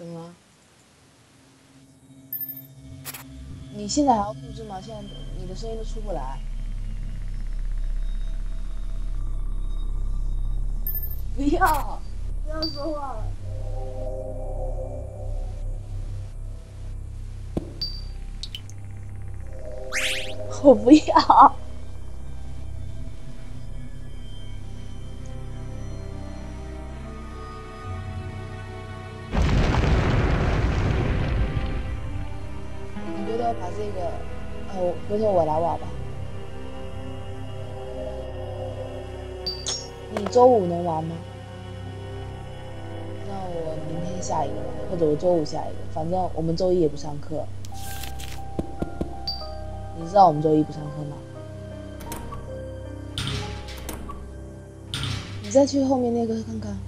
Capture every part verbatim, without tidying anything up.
怎么了？你现在还要布置吗？现在你的声音都出不来。不要，不要说话了。我不要。你回头把这个，呃，回头我来挖吧。你周五能玩吗？那我明天下一个吧，或者我周五下一个，反正我们周一也不上课。你知道我们周一不上课吗？你再去后面那个看看。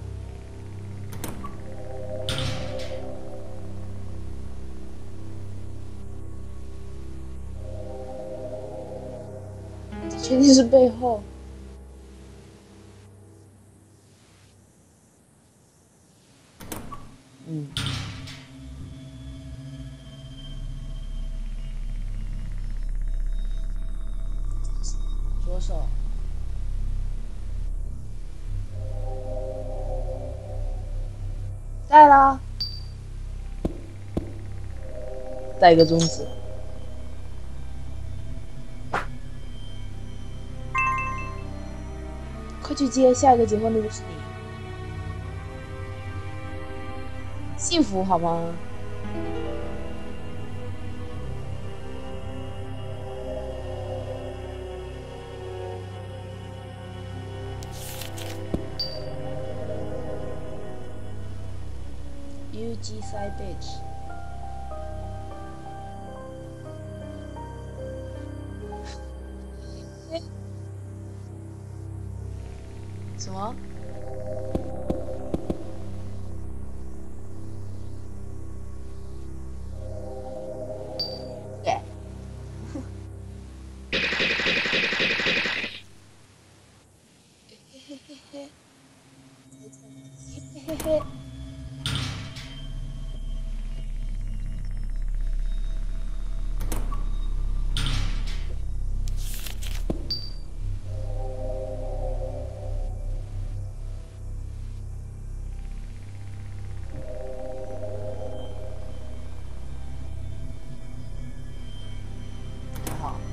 确定是背后？嗯。左手。带啦。带一个中指。快去接，下一个结婚的就是你。幸福好吗？U G side bitch。什么？对。嘿嘿嘿嘿。嘿嘿嘿。好。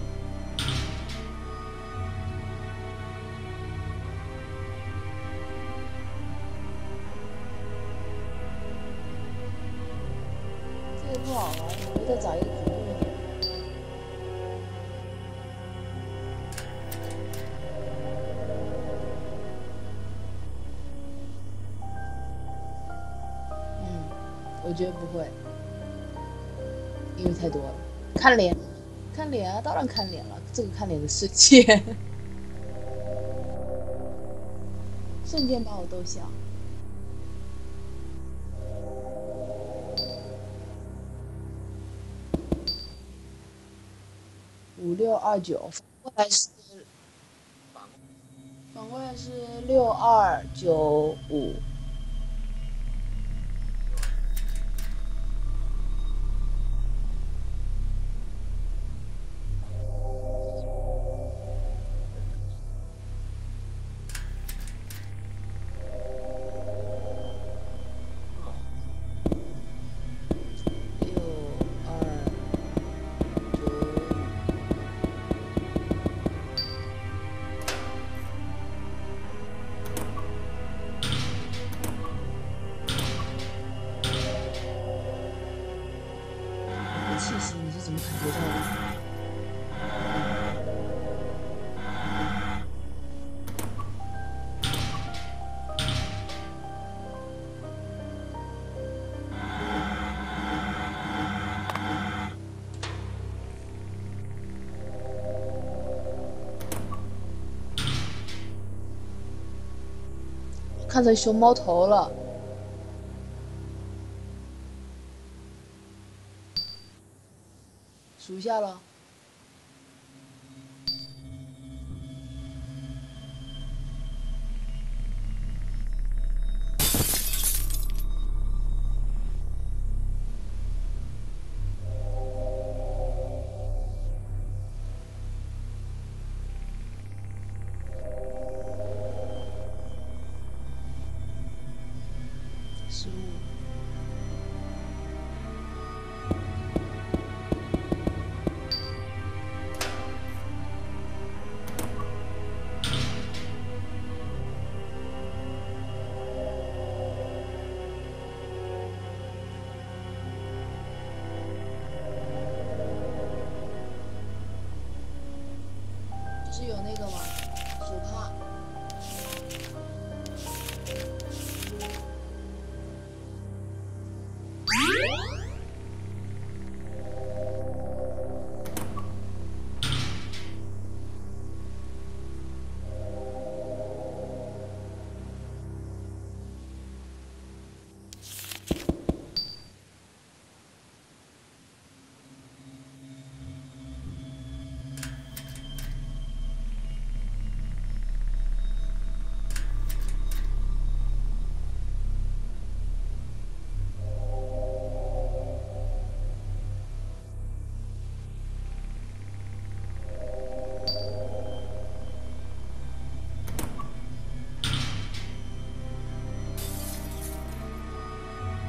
这个不好玩，你回头找一个恐怖一点。嗯，我觉得不会，因为太多了。看脸，看脸啊，当然看脸了，这个看脸的世界，瞬间把我逗笑。五六二九，反过来是反过来是六二九五。六二九五。你的气息你是怎么感觉到的？看成熊猫头了。数一下了。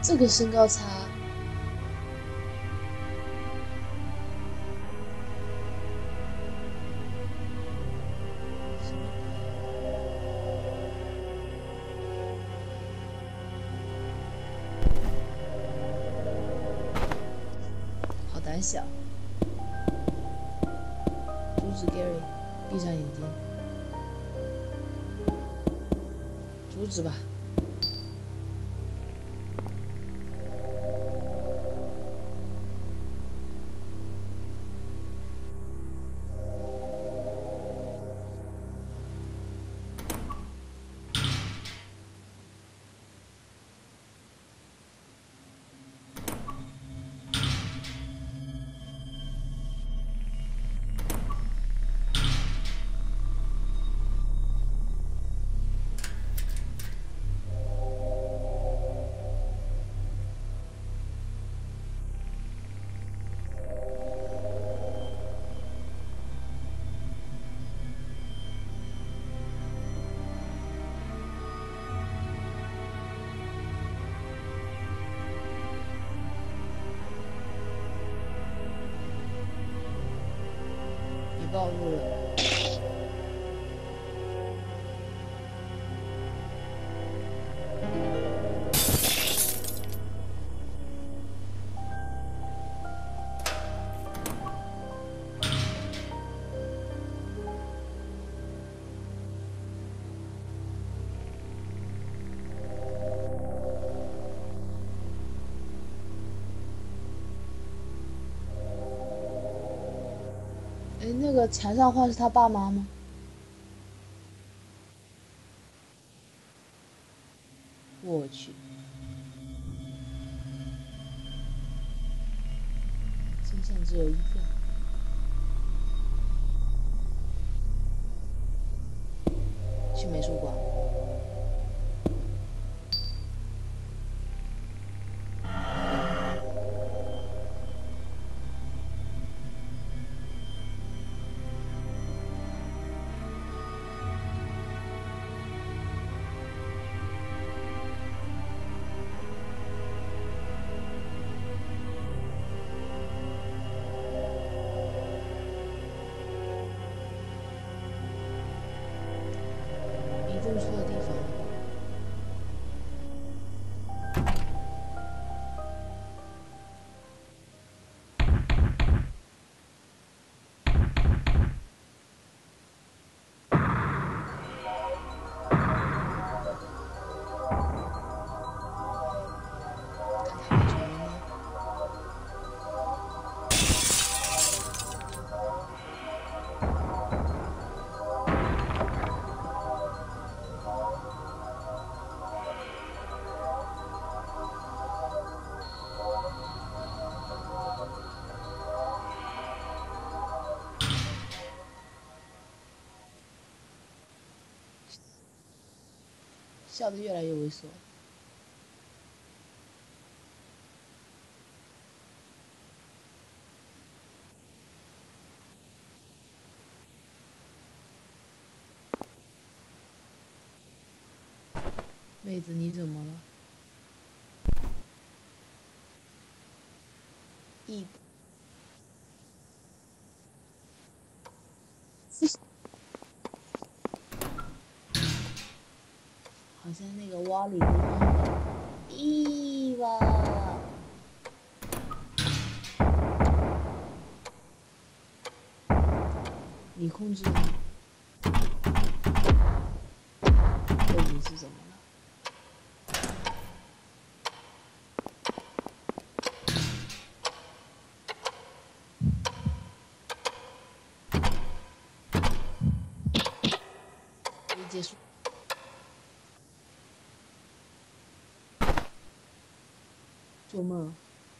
这个身高差，好胆小。阻止 Gary， 闭上眼睛，阻止吧。暴露了。哎，那个墙上画是他爸妈吗？我去，真相只有一个。去美术馆。移动错的地方了。笑得越来越猥琐。妹子，你怎么了？一，好像那个蛙里咦哇！你控制吗？背景是怎么了？已结束。做梦。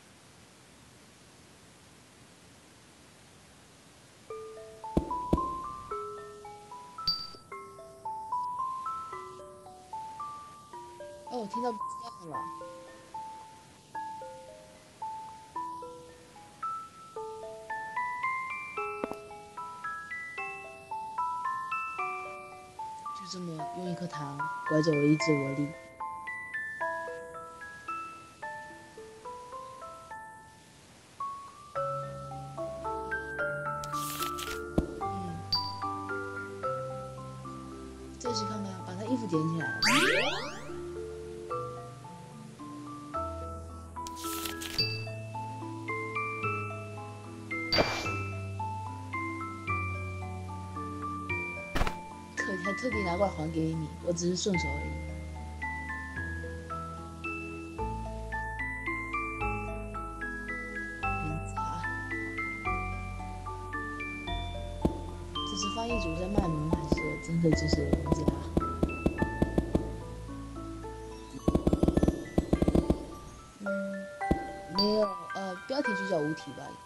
哦，我听到叫了。就这么用一颗糖拐走了一只萝莉。 啊，把他衣服捡起来。可还特地拿过来还给你，我只是顺手而已。名字啊，这是翻译组在卖萌，还是说真的就是名字啊？嗯，没有，呃，标题就叫无题吧。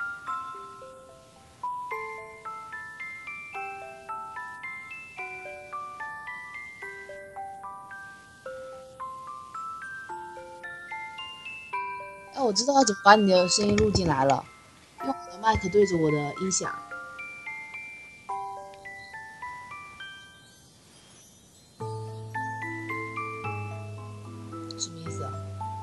哎，我知道要怎么把你的声音录进来了，用我的麦克对着我的音响。什么意思啊？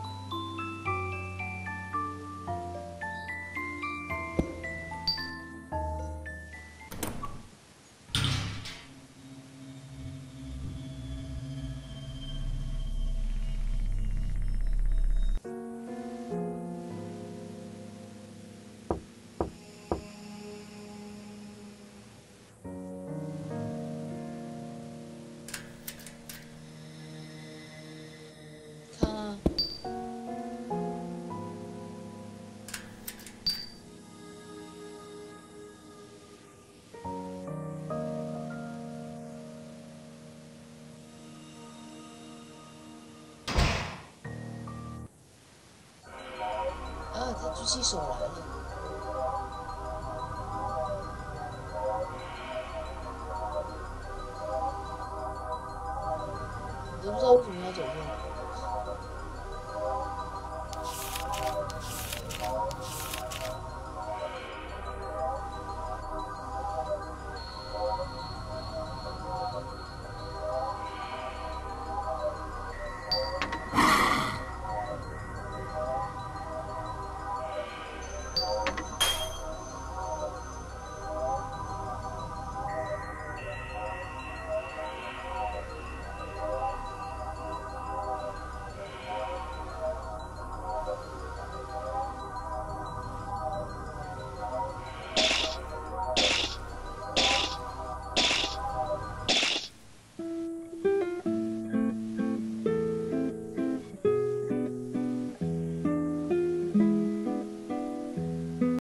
看啊，啊，他举起手来了。我都不知道为什么要走过来。